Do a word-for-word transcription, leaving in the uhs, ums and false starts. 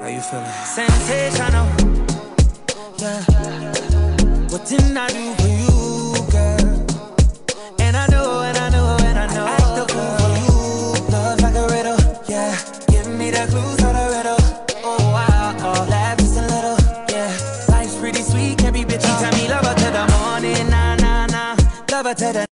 How you feeling? Sensational, yeah. What didn't I do for you, girl? And I know, and I know, and I know I act the fool for you. Love like a riddle, yeah. Give me the clues for the riddle. Oh, wow, oh, laugh just a little, yeah. Life's pretty sweet, can't be bitchy. Tell me love her to the morning, nah, nah, nah. Love her to the